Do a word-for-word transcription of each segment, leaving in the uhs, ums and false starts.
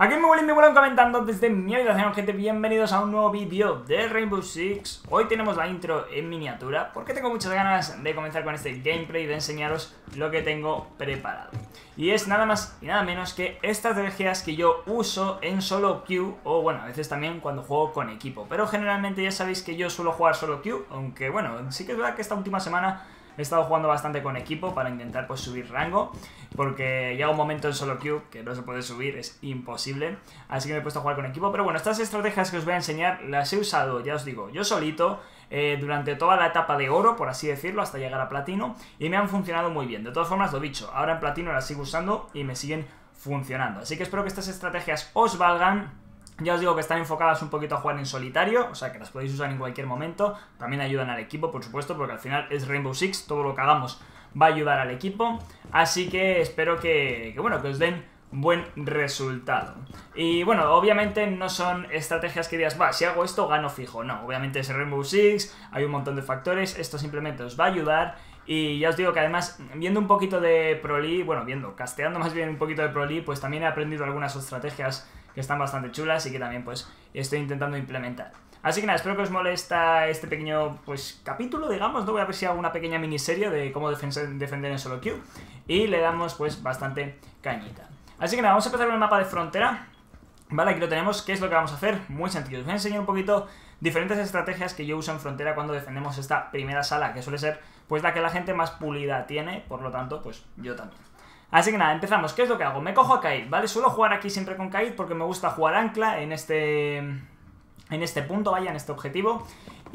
Aquí me vuelven, me vuelven comentando desde mi habitación, gente, bienvenidos a un nuevo vídeo de Rainbow Six. Hoy tenemos la intro en miniatura porque tengo muchas ganas de comenzar con este gameplay y de enseñaros lo que tengo preparado. Y es nada más y nada menos que estrategias que yo uso en solo queue, o bueno, a veces también cuando juego con equipo. Pero generalmente ya sabéis que yo suelo jugar solo queue, aunque bueno, sí que es verdad que esta última semana he estado jugando bastante con equipo para intentar pues subir rango, porque llega un momento en solo queue que no se puede subir, es imposible, así que me he puesto a jugar con equipo. Pero bueno, estas estrategias que os voy a enseñar las he usado, ya os digo, yo solito, eh, durante toda la etapa de oro, por así decirlo, hasta llegar a platino, y me han funcionado muy bien. De todas formas, lo dicho, ahora en platino las sigo usando y me siguen funcionando, así que espero que estas estrategias os valgan. Ya os digo que están enfocadas un poquito a jugar en solitario, o sea que las podéis usar en cualquier momento. También ayudan al equipo, por supuesto, porque al final es Rainbow Six, todo lo que hagamos va a ayudar al equipo. Así que espero que, que bueno, que os den buen resultado. Y bueno, obviamente no son estrategias que digas, va, si hago esto gano fijo. No, obviamente es Rainbow Six, hay un montón de factores, esto simplemente os va a ayudar. Y ya os digo que además, viendo un poquito de Pro League, bueno, viendo, casteando más bien un poquito de Pro League, pues también he aprendido algunas estrategias que están bastante chulas y que también pues estoy intentando implementar. Así que nada, espero que os molesta este pequeño pues capítulo, digamos, ¿no? Voy a ver si hago una pequeña miniserie de cómo defender en solo queue y le damos pues bastante cañita. Así que nada, vamos a empezar con el mapa de frontera. Vale, aquí lo tenemos. ¿Qué es lo que vamos a hacer? Muy sencillo, os voy a enseñar un poquito diferentes estrategias que yo uso en frontera cuando defendemos esta primera sala, que suele ser pues la que la gente más pulida tiene, por lo tanto pues yo también. Así que nada, empezamos. ¿Qué es lo que hago? Me cojo a Kaid, ¿vale? Suelo jugar aquí siempre con Kaid porque me gusta jugar ancla en este en este punto, vaya, en este objetivo.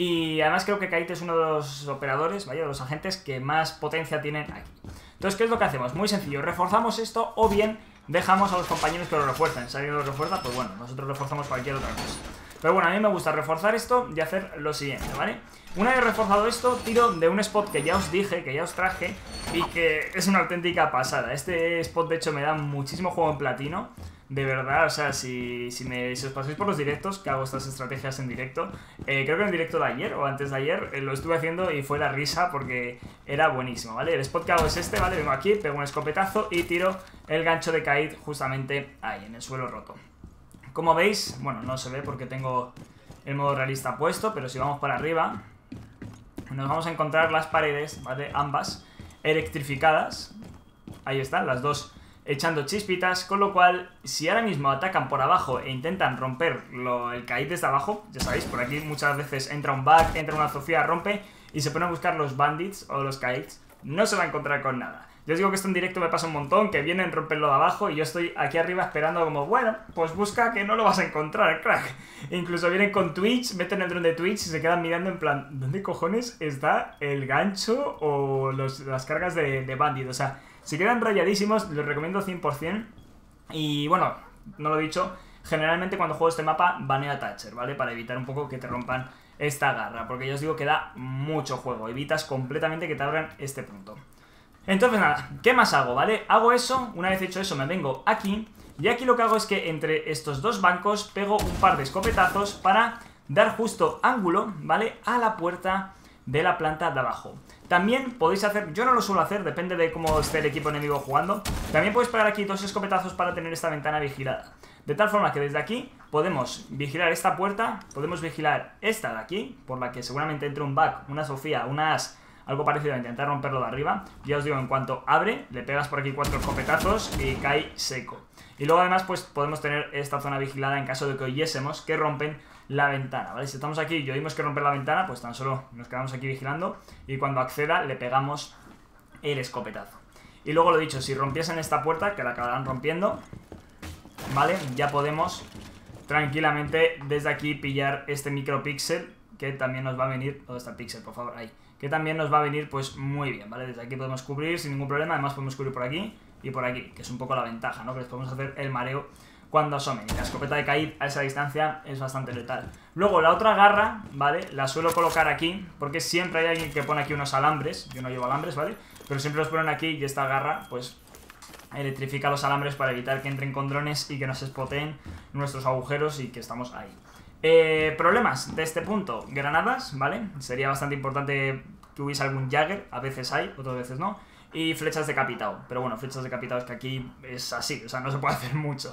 Y además creo que Kaid es uno de los operadores, vaya, de los agentes que más potencia tienen aquí. Entonces, ¿qué es lo que hacemos? Muy sencillo, reforzamos esto o bien dejamos a los compañeros que lo refuercen. Si alguien lo refuerza, pues bueno, nosotros reforzamos cualquier otra cosa. Pero bueno, a mí me gusta reforzar esto y hacer lo siguiente, ¿vale? Una vez reforzado esto, tiro de un spot que ya os dije, que ya os traje, y que es una auténtica pasada. Este spot, de hecho, me da muchísimo juego en platino. De verdad, o sea, si, si, me, si os pasáis por los directos, que hago estas estrategias en directo, eh, creo que en el directo de ayer o antes de ayer eh, lo estuve haciendo y fue la risa porque era buenísimo, ¿vale? El spot que hago es este, ¿vale? Vengo aquí, pego un escopetazo y tiro el gancho de Kaid justamente ahí, en el suelo roto. Como veis, bueno, no se ve porque tengo el modo realista puesto, pero si vamos para arriba, nos vamos a encontrar las paredes, ¿vale? Ambas electrificadas. Ahí están, las dos echando chispitas, con lo cual, si ahora mismo atacan por abajo e intentan romper lo, el Kaid desde abajo, ya sabéis, por aquí muchas veces entra un bug, entra una Sofía, rompe y se pone a buscar los bandits o los Kaids, no se va a encontrar con nada. Yo os digo que esto en directo me pasa un montón, que vienen, rompen lo de abajo y yo estoy aquí arriba esperando como, bueno, pues busca que no lo vas a encontrar, crack. E incluso vienen con Twitch, meten el dron de Twitch y se quedan mirando en plan, ¿dónde cojones está el gancho o los, las cargas de, de bandit? O sea, se quedan rayadísimos, los recomiendo cien por cien. Y bueno, no lo he dicho, generalmente cuando juego este mapa baneo a Thatcher, ¿vale? Para evitar un poco que te rompan esta garra, porque ya os digo que da mucho juego, evitas completamente que te abran este punto. Entonces nada, ¿qué más hago, vale? Hago eso, una vez hecho eso me vengo aquí, y aquí lo que hago es que entre estos dos bancos pego un par de escopetazos para dar justo ángulo, ¿vale? A la puerta de la planta de abajo. También podéis hacer, yo no lo suelo hacer, depende de cómo esté el equipo enemigo jugando, también podéis pegar aquí dos escopetazos para tener esta ventana vigilada. De tal forma que desde aquí podemos vigilar esta puerta, podemos vigilar esta de aquí, por la que seguramente entre un bug, una Sofía, una As, algo parecido a intentar romperlo de arriba. Ya os digo, en cuanto abre, le pegas por aquí cuatro escopetazos y cae seco. Y luego además pues podemos tener esta zona vigilada en caso de que oyésemos que rompen la ventana, ¿vale? Si estamos aquí y oímos que rompen la ventana, pues tan solo nos quedamos aquí vigilando y cuando acceda le pegamos el escopetazo. Y luego lo dicho, si rompiesen esta puerta, que la acabarán rompiendo, ¿vale? Ya podemos tranquilamente desde aquí pillar este micropíxel que también nos va a venir. ¿Dónde está el píxel, por favor? Ahí. Que también nos va a venir pues muy bien, ¿vale? Desde aquí podemos cubrir sin ningún problema, además podemos cubrir por aquí y por aquí, que es un poco la ventaja, ¿no? Que les podemos hacer el mareo cuando asomen. Y la escopeta de Kaid a esa distancia es bastante letal. Luego la otra garra, ¿vale? La suelo colocar aquí, porque siempre hay alguien que pone aquí unos alambres. Yo no llevo alambres, ¿vale? Pero siempre los ponen aquí y esta garra, pues, electrifica los alambres para evitar que entren con drones y que nos spoteen nuestros agujeros y que estamos ahí. Eh, problemas de este punto, granadas, ¿vale? Sería bastante importante que hubiese algún Jagger, a veces hay, otras veces no. Y flechas decapitado, pero bueno, flechas decapitado es que aquí es así, o sea, no se puede hacer mucho.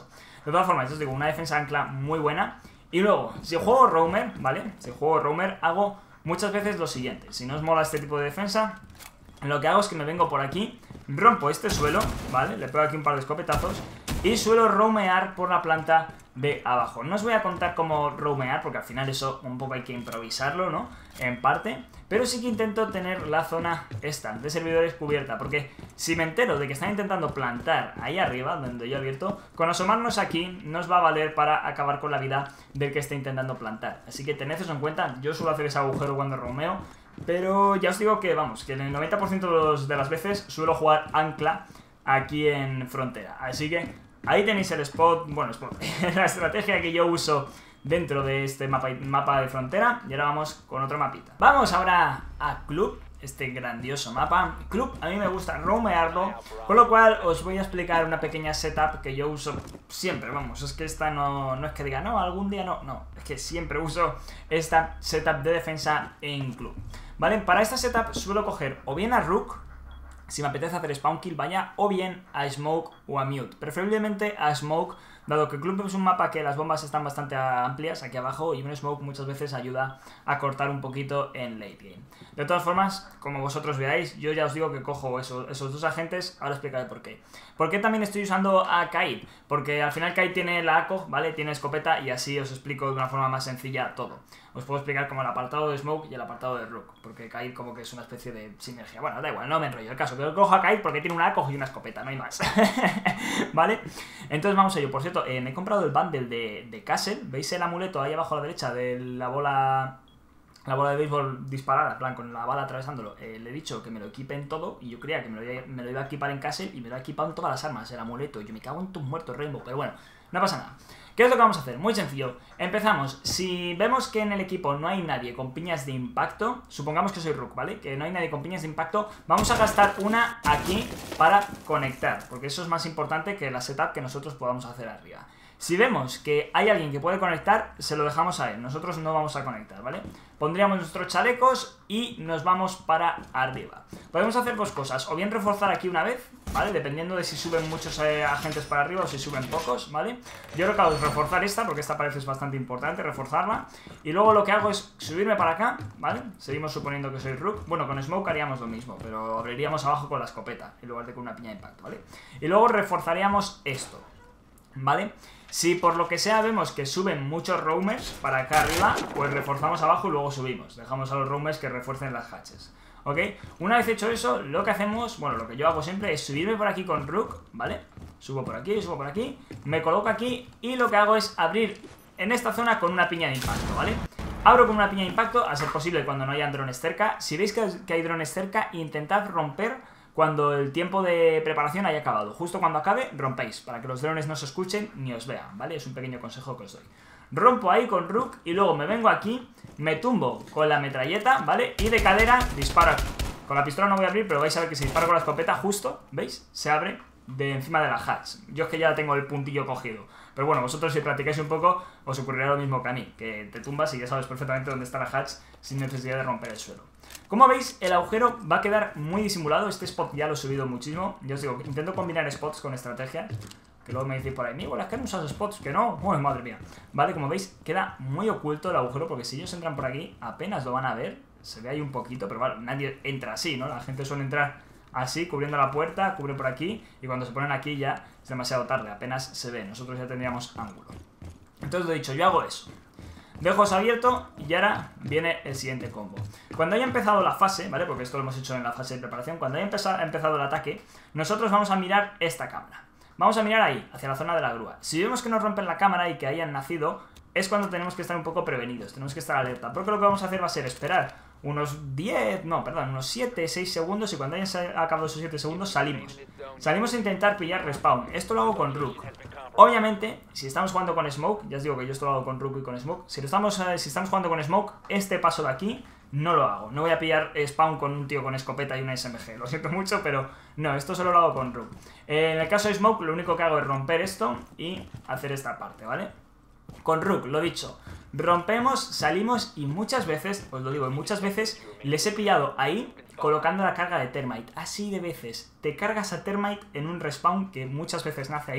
De todas formas, yo os digo, una defensa ancla muy buena. Y luego, si juego roamer, ¿vale? Si juego roamer, hago muchas veces lo siguiente. Si no os mola este tipo de defensa, lo que hago es que me vengo por aquí, rompo este suelo, ¿vale? Le pego aquí un par de escopetazos y suelo roamear por la planta de abajo. No os voy a contar cómo roamear, porque al final eso un poco hay que improvisarlo, ¿no? En parte, pero sí que intento tener la zona esta de servidores cubierta, porque si me entero de que están intentando plantar ahí arriba, donde yo he abierto, con asomarnos aquí nos va a valer para acabar con la vida del que esté intentando plantar. Así que tened eso en cuenta. Yo suelo hacer ese agujero cuando roameo, pero ya os digo que, vamos, que en el noventa por ciento de, los, de las veces suelo jugar ancla aquí en frontera. Así que ahí tenéis el spot, bueno, spot, la estrategia que yo uso dentro de este mapa, mapa de frontera. Y ahora vamos con otro mapita. Vamos ahora a Club, este grandioso mapa. Club, a mí me gusta roamearlo, con lo cual os voy a explicar una pequeña setup que yo uso siempre. Vamos, es que esta no, no es que diga, no, algún día no, no, es que siempre uso esta setup de defensa en Club. Vale, para esta setup suelo coger o bien a Rook, si me apetece hacer spawn kill, vaya, o bien a Smoke o a Mute. Preferiblemente a Smoke, dado que Club es un mapa que las bombas están bastante amplias aquí abajo y un Smoke muchas veces ayuda a cortar un poquito en late game. De todas formas, como vosotros veáis, yo ya os digo que cojo esos, esos dos agentes, ahora explicaré por qué. ¿Por qué también estoy usando a Kaid? Porque al final Kaid tiene la A C O G, ¿vale? Tiene escopeta y así os explico de una forma más sencilla todo. Os puedo explicar como el apartado de Smoke y el apartado de Rook, porque Kaid como que es una especie de sinergia. Bueno, da igual, no me enrollo. El caso que yo cojo a Kaid porque tiene una A C O G y una escopeta, no hay más. ¿Vale? Entonces vamos a ello. Por cierto, eh, me he comprado el bundle de, de Castle. ¿Veis el amuleto ahí abajo a la derecha de la bola... La bola de béisbol disparada, en plan, con la bala atravesándolo? Eh, le he dicho que me lo equipe en todo y yo creía que me lo, iba, me lo iba a equipar en Castle y me lo ha equipado en todas las armas, el amuleto. Y yo me cago en tus muertos, Rainbow, pero bueno, no pasa nada. ¿Qué es lo que vamos a hacer? Muy sencillo. Empezamos. Si vemos que en el equipo no hay nadie con piñas de impacto, supongamos que soy Rook, ¿vale? Que no hay nadie con piñas de impacto, vamos a gastar una aquí para conectar, porque eso es más importante que la setup que nosotros podamos hacer arriba. Si vemos que hay alguien que puede conectar, se lo dejamos a él. Nosotros no vamos a conectar, ¿vale? Pondríamos nuestros chalecos y nos vamos para arriba. Podemos hacer dos cosas. O bien reforzar aquí una vez, ¿vale? Dependiendo de si suben muchos eh, agentes para arriba o si suben pocos, ¿vale? Yo lo que hago es reforzar esta, porque esta parece es bastante importante, reforzarla. Y luego lo que hago es subirme para acá, ¿vale? Seguimos suponiendo que soy Rook. Bueno, con Smoke haríamos lo mismo, pero abriríamos abajo con la escopeta, en lugar de con una piña de impacto, ¿vale? Y luego reforzaríamos esto, ¿vale? Si por lo que sea vemos que suben muchos roamers para acá arriba, pues reforzamos abajo y luego subimos. Dejamos a los roamers que refuercen las hatches, ¿ok? Una vez hecho eso, lo que hacemos, bueno, lo que yo hago siempre es subirme por aquí con Rook, ¿vale? Subo por aquí, subo por aquí, me coloco aquí y lo que hago es abrir en esta zona con una piña de impacto, ¿vale? Abro con una piña de impacto, a ser posible cuando no hayan drones cerca. Si veis que hay drones cerca, intentad romper cuando el tiempo de preparación haya acabado. Justo cuando acabe, rompéis, para que los drones no se escuchen ni os vean, ¿vale? Es un pequeño consejo que os doy. Rompo ahí con Rook y luego me vengo aquí, me tumbo con la metralleta, ¿vale? Y de cadera disparo aquí. Con la pistola no voy a abrir, pero vais a ver que si disparo con la escopeta, justo, ¿veis? Se abre de encima de la hatch. Yo es que ya tengo el puntillo cogido. Pero bueno, vosotros si practicáis un poco, os ocurrirá lo mismo que a mí, que te tumbas y ya sabes perfectamente dónde está la hatch sin necesidad de romper el suelo. Como veis, el agujero va a quedar muy disimulado. Este spot ya lo he subido muchísimo. Ya os digo, intento combinar spots con estrategias, que luego me decís por ahí, igual es que no usas spots, que no, uy, madre mía. Vale, como veis, queda muy oculto el agujero, porque si ellos entran por aquí, apenas lo van a ver. Se ve ahí un poquito, pero vale, nadie entra así, ¿no? La gente suele entrar así, cubriendo la puerta, cubre por aquí, y cuando se ponen aquí ya es demasiado tarde, apenas se ve. Nosotros ya tendríamos ángulo. Entonces, lo he dicho, yo hago eso. Dejo eso abierto y ahora viene el siguiente combo. Cuando haya empezado la fase, ¿vale? Porque esto lo hemos hecho en la fase de preparación. Cuando haya empezado, empezado el ataque, nosotros vamos a mirar esta cámara. Vamos a mirar ahí, hacia la zona de la grúa. Si vemos que nos rompen la cámara y que hayan nacido, es cuando tenemos que estar un poco prevenidos, tenemos que estar alerta. Porque lo que vamos a hacer va a ser esperar unos diez, no, perdón, unos siete, seis segundos y cuando hayan acabado esos siete segundos salimos. Salimos a intentar pillar respawn. Esto lo hago con Rook. Obviamente, si estamos jugando con Smoke, ya os digo que yo esto lo hago con Rook y con Smoke. Si, lo estamos, eh, si estamos jugando con Smoke, este paso de aquí no lo hago. No voy a pillar spawn con un tío con escopeta y una S M G. Lo siento mucho, pero no, esto solo lo hago con Rook. Eh, en el caso de Smoke, lo único que hago es romper esto y hacer esta parte, ¿vale? Con Rook, lo dicho, rompemos, salimos y muchas veces, os lo digo, muchas veces les he pillado ahí colocando la carga de Termite. Así de veces te cargas a Termite en un respawn que muchas veces nace ahí,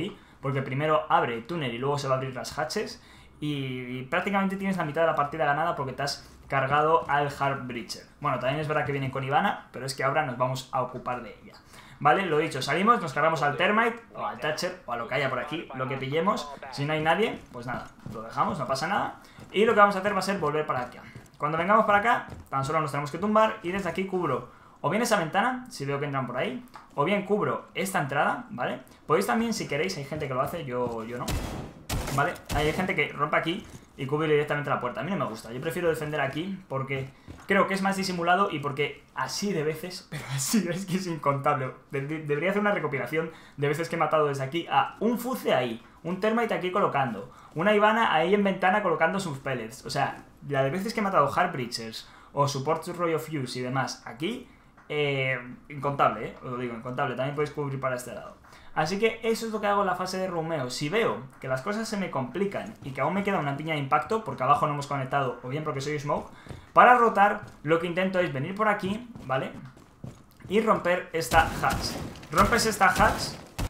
porque primero abre túnel y luego se va a abrir las hatches, y, y prácticamente tienes la mitad de la partida ganada porque te has cargado al Heartbreacher. Bueno, también es verdad que vienen con Ivana, pero es que ahora nos vamos a ocupar de ella. Vale, lo dicho, salimos, nos cargamos al Termite, o al Thatcher, o a lo que haya por aquí, lo que pillemos. Si no hay nadie, pues nada, lo dejamos, no pasa nada. Y lo que vamos a hacer va a ser volver para acá. Cuando vengamos para acá, tan solo nos tenemos que tumbar y desde aquí cubro o bien esa ventana, si veo que entran por ahí, o bien cubro esta entrada, ¿vale? Podéis también, si queréis, hay gente que lo hace, yo, yo no, ¿vale? Hay gente que rompe aquí y cubre directamente la puerta. A mí no me gusta, yo prefiero defender aquí porque creo que es más disimulado y porque así de veces, pero así es que es incontable. De debería hacer una recopilación de veces que he matado desde aquí a un Fuce ahí, un Termite aquí colocando, una Ivana ahí en ventana colocando sus pellets. O sea, la de veces que he matado Heartbreachers o Support Roy of Fuse y demás aquí, eh, incontable, eh, os lo digo, incontable. También podéis cubrir para este lado. Así que eso es lo que hago en la fase de roameo. Si veo que las cosas se me complican y que aún me queda una piña de impacto, porque abajo no hemos conectado, o bien porque soy smoke, para rotar lo que intento es venir por aquí, ¿vale? Y romper esta hatch. Rompes esta hatch,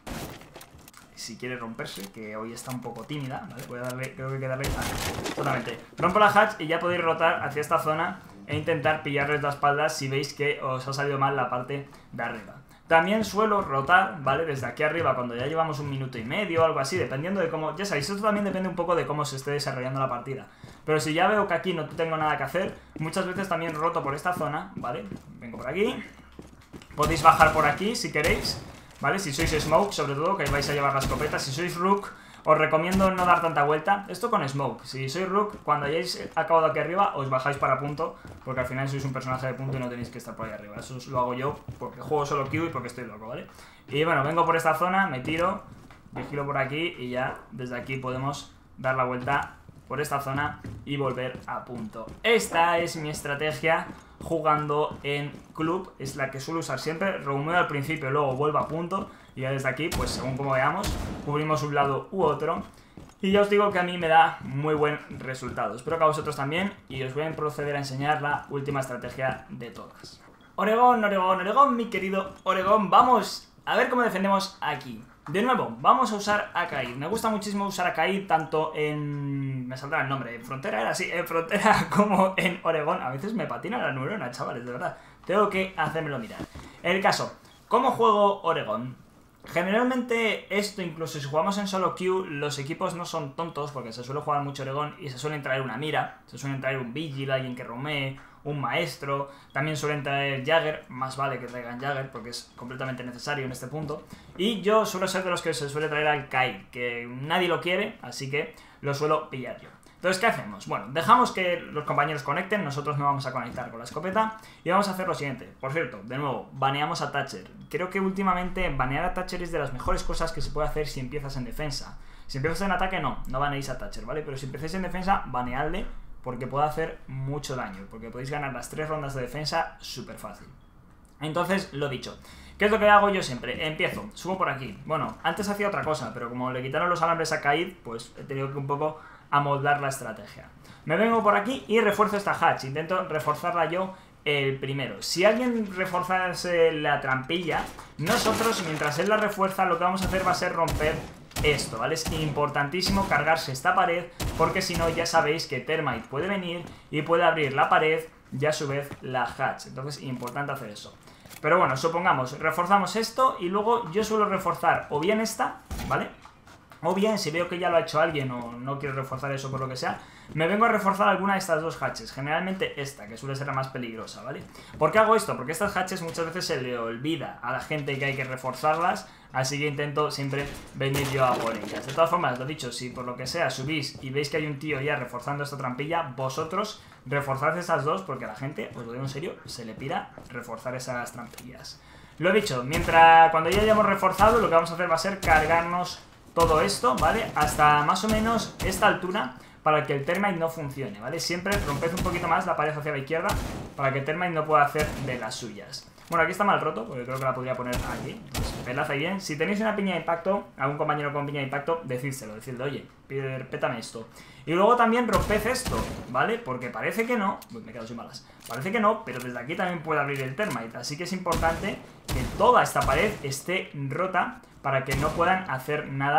si quiere romperse, que hoy está un poco tímida, ¿vale? Voy a darle, creo que hay que darle... Ah, totalmente. Rompo la hatch y ya podéis rotar hacia esta zona e intentar pillarles la espalda si veis que os ha salido mal la parte de arriba. También suelo rotar, ¿vale? Desde aquí arriba cuando ya llevamos un minuto y medio o algo así, dependiendo de cómo... Ya sabéis, esto también depende un poco de cómo se esté desarrollando la partida. Pero si ya veo que aquí no tengo nada que hacer, muchas veces también roto por esta zona, ¿vale? Vengo por aquí. Podéis bajar por aquí si queréis, ¿vale? Si sois Smoke, sobre todo, que vais a llevar la escopeta. Si sois Rook, os recomiendo no dar tanta vuelta. Esto con Smoke. Si sois Rook, cuando hayáis acabado aquí arriba, os bajáis para punto, porque al final sois un personaje de punto y no tenéis que estar por ahí arriba. Eso lo hago yo porque juego solo Q y porque estoy loco, ¿vale? Y bueno, vengo por esta zona, me tiro, vigilo por aquí y ya desde aquí podemos dar la vuelta por esta zona y volver a punto. Esta es mi estrategia jugando en club, es la que suelo usar siempre. Roameo al principio, luego vuelvo a punto y ya desde aquí, pues según como veamos, cubrimos un lado u otro. Y ya os digo que a mí me da muy buen resultado. Espero que a vosotros también y os voy a proceder a enseñar la última estrategia de todas. Oregón, Oregón, Oregón, mi querido Oregón, vamos a ver cómo defendemos aquí. De nuevo, vamos a usar a Kaid. Me gusta muchísimo usar a Kaid tanto en... me saldrá el nombre, en Frontera era así, en Frontera como en Oregón. A veces me patina la neurona, chavales, de verdad. Tengo que hacérmelo mirar. En el caso, ¿cómo juego Oregón? Generalmente esto, incluso si jugamos en solo Q, los equipos no son tontos porque se suele jugar mucho Oregón y se suelen traer una mira, se suelen traer un Vigil, alguien que roamee, un maestro, también suelen traer Jagger, más vale que traigan Jagger porque es completamente necesario en este punto. Y yo suelo ser de los que se suele traer al Kaid, que nadie lo quiere, así que lo suelo pillar yo. Entonces, ¿qué hacemos? Bueno, dejamos que los compañeros conecten, nosotros no vamos a conectar con la escopeta y vamos a hacer lo siguiente. Por cierto, de nuevo, baneamos a Thatcher. Creo que últimamente banear a Thatcher es de las mejores cosas que se puede hacer si empiezas en defensa. Si empiezas en ataque, no, no baneéis a Thatcher, ¿vale? Pero si empiezas en defensa, baneadle porque puede hacer mucho daño, porque podéis ganar las tres rondas de defensa súper fácil. Entonces, lo dicho. ¿Qué es lo que hago yo siempre? Empiezo, subo por aquí. Bueno, antes hacía otra cosa, pero como le quitaron los alambres a Kaid, pues he tenido que un poco amoldar la estrategia. Me vengo por aquí y refuerzo esta hatch. Intento reforzarla yo el primero. Si alguien reforzase la trampilla, nosotros, mientras él la refuerza, lo que vamos a hacer va a ser romper esto, ¿vale? Es importantísimo cargarse esta pared, porque si no ya sabéis que Termite puede venir y puede abrir la pared y a su vez la hatch. Entonces, importante hacer eso. Pero bueno, supongamos, reforzamos esto y luego yo suelo reforzar o bien esta, ¿vale? O bien, si veo que ya lo ha hecho alguien o no quiero reforzar eso por lo que sea, me vengo a reforzar alguna de estas dos hatches. Generalmente esta, que suele ser la más peligrosa, ¿vale? ¿Por qué hago esto? Porque estas hatches muchas veces se le olvida a la gente que hay que reforzarlas, así que intento siempre venir yo a por ellas. De todas formas, lo dicho, si por lo que sea subís y veis que hay un tío ya reforzando esta trampilla, vosotros reforzad esas dos porque a la gente, os lo digo en serio, se le pira reforzar esas trampillas. Lo dicho, mientras cuando ya hayamos reforzado, lo que vamos a hacer va a ser cargarnos todo esto, ¿vale? Hasta más o menos esta altura para que el Termite no funcione, ¿vale? Siempre romped un poquito más la pared hacia la izquierda para que el Termite no pueda hacer de las suyas. Bueno, aquí está mal roto, porque creo que la podría poner aquí. Entonces, peladla ahí bien. Si tenéis una piña de impacto, algún compañero con piña de impacto, decídselo, decidle, oye, pétame esto. Y luego también romped esto, ¿vale? Porque parece que no, uy, me he quedado sin balas. Parece que no, pero desde aquí también puede abrir el Termite. Así que es importante que toda esta pared esté rota para que no puedan hacer nada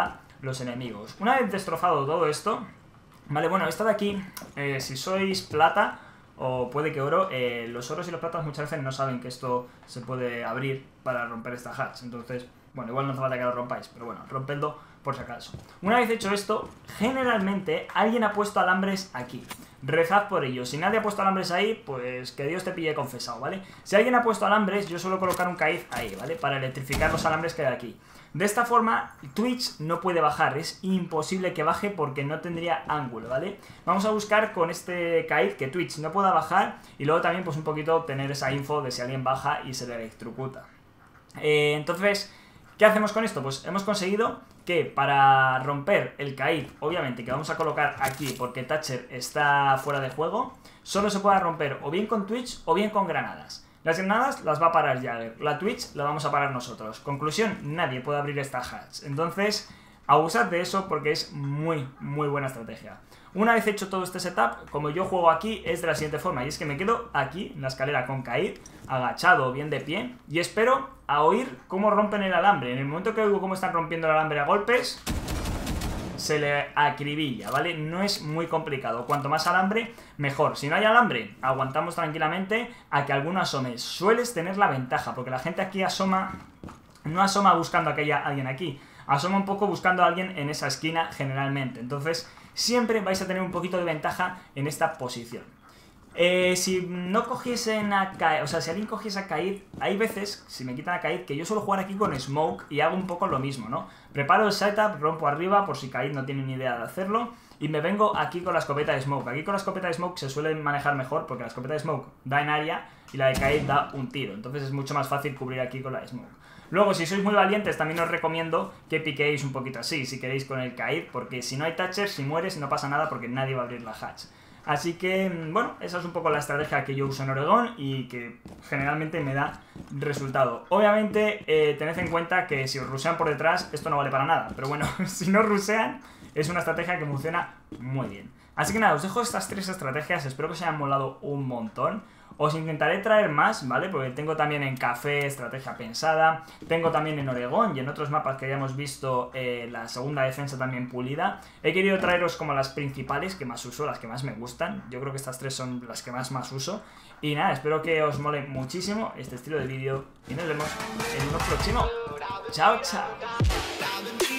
los enemigos. Una vez destrozado todo esto, vale, bueno, esta de aquí, eh, si sois plata o puede que oro, eh, los oros y los platas muchas veces no saben que esto se puede abrir para romper esta hatch. Entonces, bueno, igual no hace falta que lo rompáis, pero bueno, rompedlo por si acaso. Una vez hecho esto, generalmente alguien ha puesto alambres aquí. Rezad por ello. Si nadie ha puesto alambres ahí, pues que Dios te pille confesado, ¿vale? Si alguien ha puesto alambres, yo suelo colocar un caiz ahí, ¿vale? Para electrificar los alambres que hay aquí. De esta forma, Twitch no puede bajar, es imposible que baje porque no tendría ángulo, ¿vale? Vamos a buscar con este caiz que Twitch no pueda bajar y luego también pues un poquito tener esa info de si alguien baja y se le electrocuta. Eh, entonces, ¿qué hacemos con esto? Pues hemos conseguido que para romper el caiz, obviamente que vamos a colocar aquí porque Thatcher está fuera de juego, solo se pueda romper o bien con Twitch o bien con granadas. Las granadas las va a parar Jagger, la Twitch la vamos a parar nosotros. Conclusión, nadie puede abrir esta hatch. Entonces, abusad de eso porque es muy, muy buena estrategia. Una vez hecho todo este setup, como yo juego aquí, es de la siguiente forma. Y es que me quedo aquí, en la escalera con Kaid, agachado, bien de pie, y espero a oír cómo rompen el alambre. En el momento que oigo cómo están rompiendo el alambre a golpes, se le acribilla, ¿vale? No es muy complicado. Cuanto más alambre, mejor. Si no hay alambre, aguantamos tranquilamente a que alguno asome. Sueles tener la ventaja, porque la gente aquí asoma, no asoma buscando a que haya alguien aquí, asoma un poco buscando a alguien en esa esquina generalmente. Entonces, siempre vais a tener un poquito de ventaja en esta posición. Eh, si no cogiesen a Kaid, o sea, si alguien cogiese a Kaid, hay veces, si me quitan a Kaid, que yo suelo jugar aquí con Smoke y hago un poco lo mismo, ¿no? Preparo el setup, rompo arriba por si Kaid no tiene ni idea de hacerlo y me vengo aquí con la escopeta de Smoke. Aquí con la escopeta de Smoke se suele manejar mejor porque la escopeta de Smoke da en área y la de Kaid da un tiro, entonces es mucho más fácil cubrir aquí con la de Smoke. Luego, si sois muy valientes, también os recomiendo que piquéis un poquito así, si queréis con el Kaid, porque si no hay Thatcher, si mueres no pasa nada porque nadie va a abrir la hatch. Así que, bueno, esa es un poco la estrategia que yo uso en Oregón y que generalmente me da resultado. Obviamente, eh, tened en cuenta que si os rusean por detrás, esto no vale para nada. Pero bueno, si no rusean, es una estrategia que funciona muy bien. Así que nada, os dejo estas tres estrategias, espero que os hayan molado un montón. Os intentaré traer más, ¿vale? Porque tengo también en Café estrategia pensada, tengo también en Oregón y en otros mapas que hayamos visto eh, la segunda defensa también pulida. He querido traeros como las principales que más uso, las que más me gustan. Yo creo que estas tres son las que más más uso. Y nada, espero que os mole muchísimo este estilo de vídeo y nos vemos en uno próximo. Chao, chao.